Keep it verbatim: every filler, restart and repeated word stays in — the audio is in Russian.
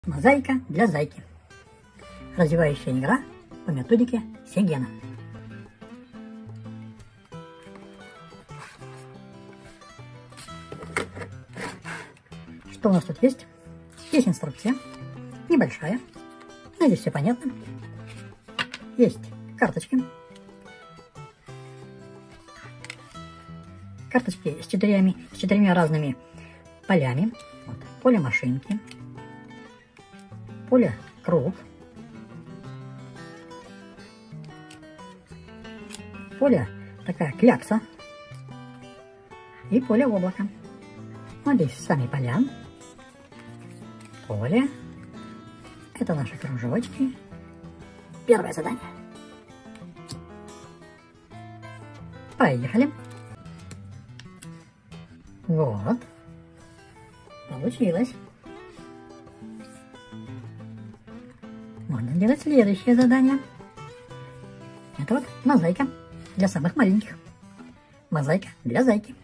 Мозаика для зайки. Развивающая игра по методике Сегена. Что у нас тут есть? Есть инструкция, небольшая, но здесь все понятно. Есть карточки. Карточки с четырьмя, с четырьмя разными полями. Вот, поле машинки, поле круг, поле такая клякса и поле облака. Вот здесь сами поля, поле. Это наши кружочки. Первое задание. Поехали. Вот. Получилось. Можно делать следующее задание. Это вот мозаика для самых маленьких. Мозаика для зайки.